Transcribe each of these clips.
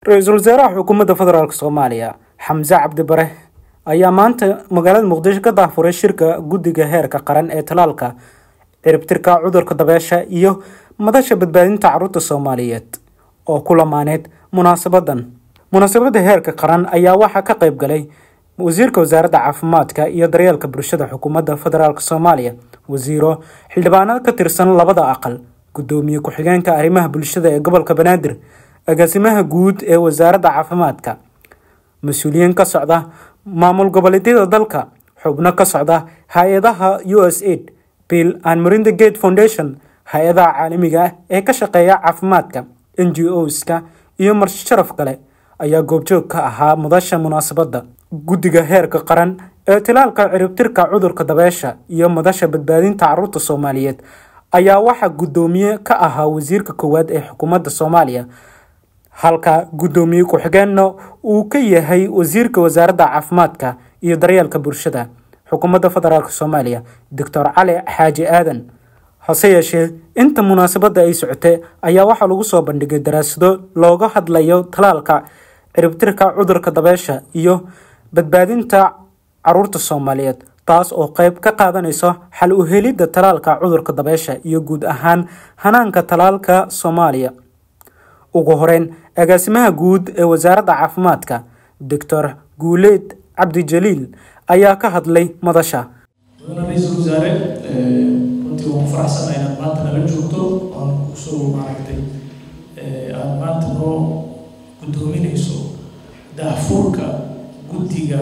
رئيس الوزراء حكومة فدرالك Soomaaliya حمزة عبد bare ayaa maanta magaalada Muqdisho ka daafuray shirka guddiga heerka qaran ee talaalka ciribtirka cudurka dabeysha iyo madasha badbaadinta carruurta Soomaaliyeed oo ku lamaaneed munaasabada heerka qaran ayaa waxa ka qayb galay wasiirka wasaaradda caafimaadka iyo daryeelka bulshada xukuumadda federaalka Soomaaliya wasiiro xildhibaanada ka tirsan labada aqal gudoomiye ku-xigeenka arrimaha bulshada ee gobolka Banaadir agaasimaha guud ee wasaaradda caafimaadka mas'uuliyiin ka socda maamul goboleedyada dalka xubno ka socda hay'adaha USAID Bill and Melinda Gates Foundation hay'adaha caalamiga ah ee ka shaqeeya caafimaadka NGOs-ka iyo marti sharaf kale ayaa goobjoog ka ahaa madasha munaasabadda guddiga heerka qaran ee talaalka ciribtirka cudurka dabeysha iyo madasha badbaadinta carruurta Soomaaliyeed ayaa waxa gudoomiye ka ahaa wasiirka koowaad ee xukuumadda Soomaaliya halka gudoomiye ku-xigeenna uu ka yahay wasiirka wasaaradda caafimaadka iyo daryeelka bulshada xukuumadda federaalka Soomaaliya Dr. Cali Xaaji Aadan hase yeeshee inta munaasabadda ay socotay ayaa waxa lagu soo bandhigay daraasado looga hadlayo talaalka ciribtirka cudurka dabeysha iyo badbaadinta carruurta Soomaaliyeed taas oo qayb ka qaadanayso xal u helidda talaalka cudurka dabeysha iyo guud ahaan hanaanka talaalka Soomaaliya ugu horeyn agaasimaha guud ee wasaaradda caafimaadka Dr. Guuleed Cabdi Jaliil ayaa ka hadlay madasha raiisul wasaare runtii waan faraxsanahay inaad maanta nala joogto oon kusoo maaragtay aad maanta noo gudoominayso daahfurka guddiga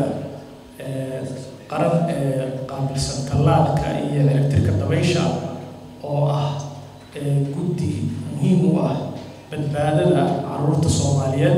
qaran ee qaabilsan talaalka iyo ciribtirka dabeysha oo ah guddi muhiim u ah badbaadada carruurta Soomaaliyeed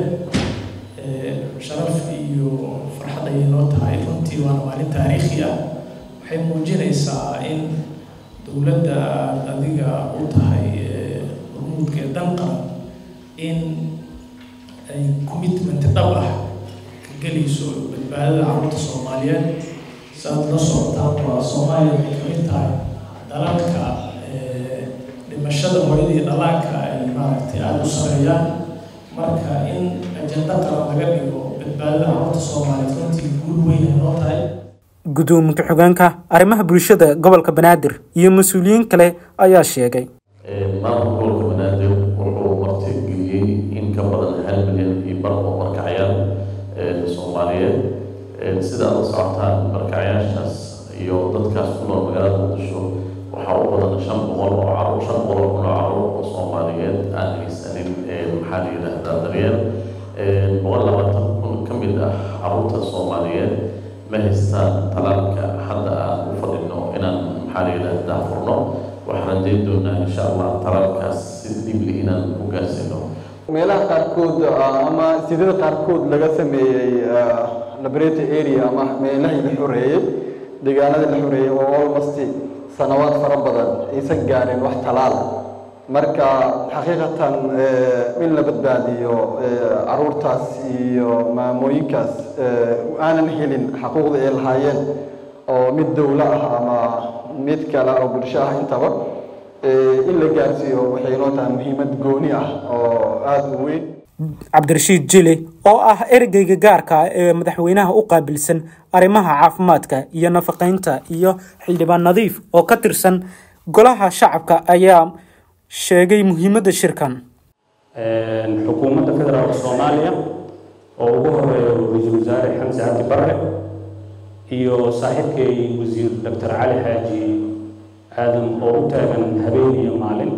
sharaf iyo farxad ay noo tahay runtii waa maalin taariikhi ah waxay muujinaysaa in dowladda adiga u tahay hormuudka dalka in ay commitment dhab ah ka gelayso badbaadada carruurta Soomaaliyeed saad la socotaan waa Soomaaliya waxay ka mid tahay dalalka dhimashada hooyada iyo dhallaanka ay maaragtay aada u sareeyaan marka in ajenda qaran laga dhigo badbaadada carruurta Soomaaliyeed runtii guul weyn ay noo tahay gudoomiye ku-xigeenka arrimaha bulshada gobolka Banaadir iyo mas'uuliyiin kale ayaa sheegay maamulka gobolka Banaadir wuxuu martigeliyay in ka badan 1 milyan iyo bar oo barkacyaal Soomaaliyeed sida la socotaan barkacyaashaas iyo dadkaas ku nool magaalada Muqdisho waxaa u badan 500 oo carruur oo Soomaaliyeed aan haysanin maxaa la yiraahdaa daryeel 120 ka mid ah carruurta Soomaaliyeed ma haystaan talaalka hadda aan u fadhino inaan maxaa la yiraahdaa furno waxaan rajayn doonaa insha Allah talaalkaas si dib leh inaan u gaarsiino meelaha qaarkood ama sidoo qaarkood laga sameeyay laboratory area ama meelaha la xoreeyay deegaanada la xoreeyay oo almost sanawaad fara badan aysan gaarin wax talaal marka xaqiiqatan in la badbaadiyo carruurtaas iyo maamooyinkaas aanan helin xuquuqda ay lahaayeen oo mid dawlad ah ama mid kale oo bulsho ah intaba in la gaarsiiyo waxay noo tahay muhiimad gooni ah oo aad u weyn Cabdirashiid Jile oo ah ergeyga gaarka ah ee madaxweynaha u qaabilsan arrimaha caafimaadka iyo nafaqeynta iyo xildhibaan nadiif oo ka tirsan golaha shacabka ayaa sheegay muhiimadda shirkan xukuumadda federaalka Soomaaliya oo ugu horeeyo raiisul wasaare Xamza Cabdi Bare iyo saaxiibkay wasiir Dr. Cali Xaaji Aadan oo u taagan habeen iyo maalin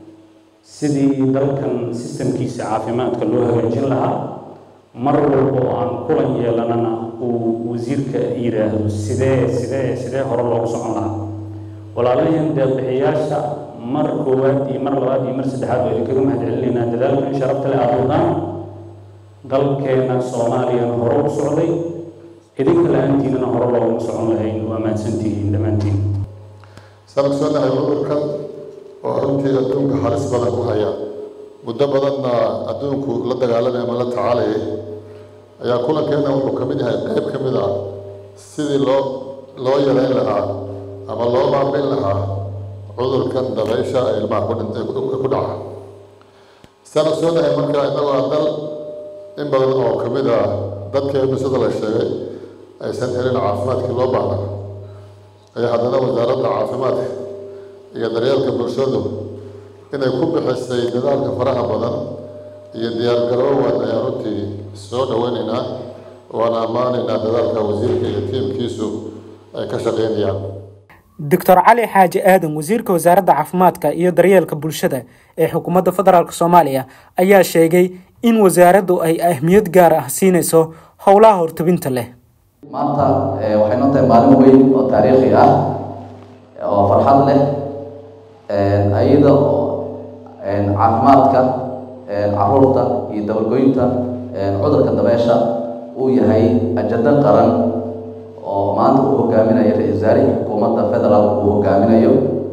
sidii dalkan systemkiisa caafimaadka loo hagaajin lahaa mar walba aan kulan yeelanana uu wasiirka yiraahdo sidee hore loogu socon lahaa walaalayaal deeqbixiyaasha mar koowaad iyo mar labaad iyo mar saddexaad oo idinkaga mahadcelinaynaa dadaalkan sharafta leh aad wadaan dalkeena Soomaaliya hore u socday idinka la'aantiinana hore looguma socon lahayn waa mahadsantihiin dhammaantiin sababtoo cudurkan oo runtii adduunka halis badan ku haya muddo badanna adduunku la dagaalamay ama la tacaalay ayaa kulankeena wuxuu ka mid yahay qayb ka mid ah sidii loo yareyn lahaa ama loo maamulin lahaa cudurkan dabeysha ilmaha ku dhaca sana soo dhahay marka inagoo dal in badan oo ka mid ah dadkeenu sida la sheegay aysan helin caafimaadkii loo baahnaa ayaa haddana wasaaradda caafimaadka iyo daryeelka bulshadu inay ku bixisay dadaalka faraha badan iyo diyaargarowgan ayaan runtii soo dhaweynaynaa waana ammaanaynaa dadaalka wasiirka iyo tiimkiisu ay ka shaqeynayaan. Dr. Cali Xaaji Aadan, wasiirka wasaaradda caafimaadka iyo daryeelka bulshada ee xukuumadda federaalka Soomaaliya, ayaa sheegay in wasaaraddu ay ahmiyad gaar ah siinayso howlaha hortobinta leh. maanta waxay noo tahay maalin weyn oo taariikhi ah oo farxad leh ayada oo caafimaadka carruurta iyo dabargoynta cudurka dabeesha uu yahay ajando qaran oo maanta uu hogaaminayo ra-iisul wasaaraha xukuumadda federaalka uu hogaaminayo.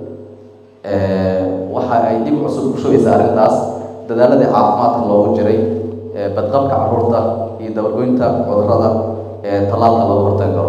waxa ay dib cusub ku shugaysaa arrintaas dadaaladii caafimaadka loogu jiray badqabka carruurta iyo dabargoynta cudurrada talaalka looga hortagi karo.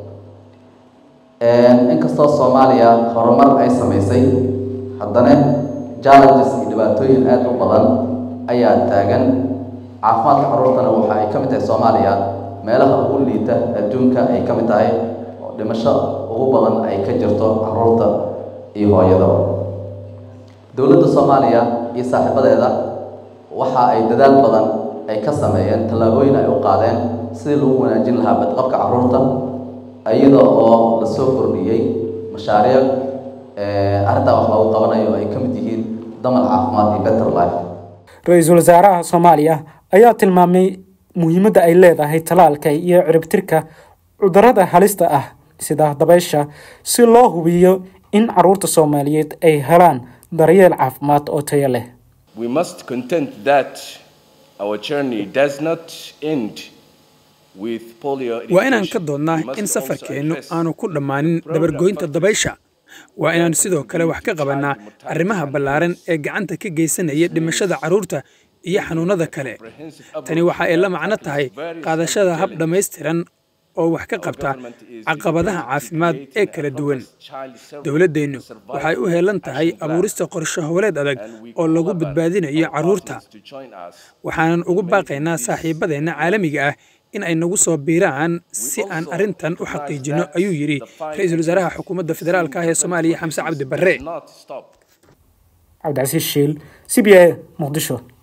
inkastoo Soomaaliya horumar ay samaysay haddana challenges iyo dhibaatooyin aad u badan ayaa taagan. caafimaadka carruurtana waxa ay ka mid tahay Soomaaliya meelaha ugu liita adduunka ay ka mid tahay oo dhimasho ugu badan ay ka jirto carruurta iyo hooyada. dowladda Soomaaliya iyo saaxiibadeeda waxa ay dadaal badan ay ka sameeyeen tallaabooyin ay u qaadeen sidii lagu wanaajin lahaa badqabka carruurta iyada oo la soo kordhiyey mashaariic arrintaa wax loogu qabanayo ay ka mid yihiin damal caafimaad iyo better life. Ra-iisul wasaaraha Soomaaliya ayaa tilmaamay muhiimadda ay leedahay talaalka iyo ciribtirka cudurrada halista ah sida dabeysha si loo hubiyo in carruurta Soomaaliyeed ay helaan daryeel caafimaad oo tayo leh. We must contend that our journey does not end with polio. waa inaan ka doodnaa in safarkeennu aanu ku dhammaanin dabargoynta dabeysha. waa inaan sidoo kale wax ka qabanaa arrimaha ballaaran ee gacanta ka geysanaya dhimashada carruurta iyo xanuunada kale. tani waxa ay la macno tahay qaadashada hab dhammaystiran oo wax ka qabta caqabadaha caafimaad ee kala duwan. dowladdeenu waxay u heelan tahay abuurista qorshe howleed adag oo lagu badbaadinayo carruurta. waxaanan ugu baaqaynaa saaxiibadeenna caalamiga ah in ay nagu soo biiraan si aan arrintan u xaqiijino, ayuu yidhi ra-iisul wasaaraha xukuumadda federaalka ah ee Soomaaliya Xamse Cabdi Barre. Cabdicasiis Shiil, CBA, Muqdisho.